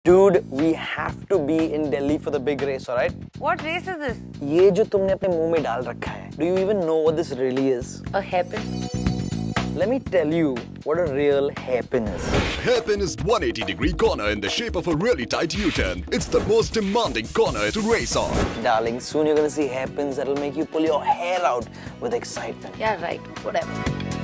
Dude, we have to be in Delhi for the big race, alright? What race is this? ये जो तुमने अपने मुंह में डाल रखा है. Do you even know what this really is? A hairpin. Let me tell you what a real hairpin is. Hairpin is 180-degree corner in the shape of a really tight U-turn. It's the most demanding corner to race on. Darling, soon you're gonna see hairpins that'll make you pull your hair out with excitement. Yeah, right. Whatever.